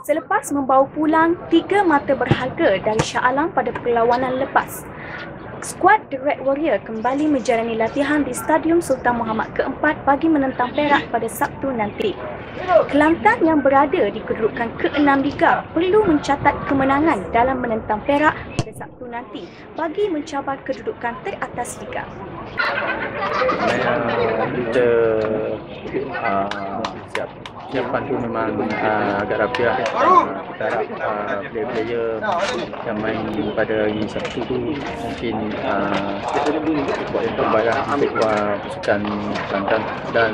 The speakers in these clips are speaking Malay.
Selepas membawa pulang 3 mata berharga dari Shah Alam pada perlawanan lepas, skuad The Red Warrior kembali menjalani latihan di Stadium Sultan Muhammad ke-4 bagi menentang Perak pada Sabtu nanti. Kelantan yang berada di kedudukan ke-6 Liga perlu mencatat kemenangan dalam menentang Perak pada Sabtu nanti bagi mencabar kedudukan teratas Liga. Kita siapan tu memang agak rapi lah. Kita harap player-player yang main pada hari Sabtu tu mungkin buat yang terbaik lah untuk pasukan Kelantan, dan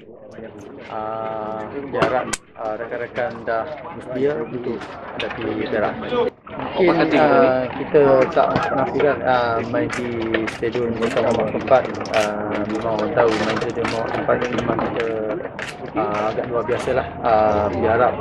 diharap rakan-rakan dah bersedia untuk hadapi Perak. Mungkin kita tak menafikan main di Stadium Sultan Muhammad ke-4. Memang orang tahu main Stadium Muhammad ke-4 ni memang kita agak luar biasa lah. Diharap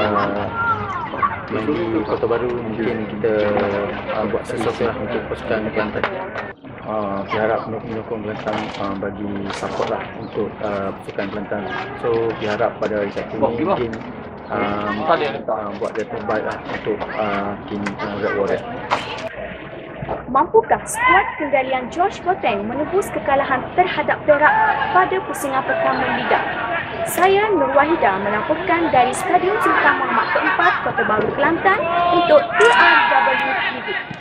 main di Kota Baru mungkin kita buat sesuatu lah untuk pasukan Kelantan. Diharap menyokong Kelantan, bagi support lah untuk pasukan Kelantan. So diharap pada hari Sabtu ni mungkin buat yang terbaik lah untuk tim Red Warrior. Mampukah skuad kendalian George Boateng menebus kekalahan terhadap Perak pada pusingan pertama Liga? Saya Nur Wahida melaporkan dari Stadium Sultan Muhammad ke-4 Kota Baru, Kelantan untuk TRW TV.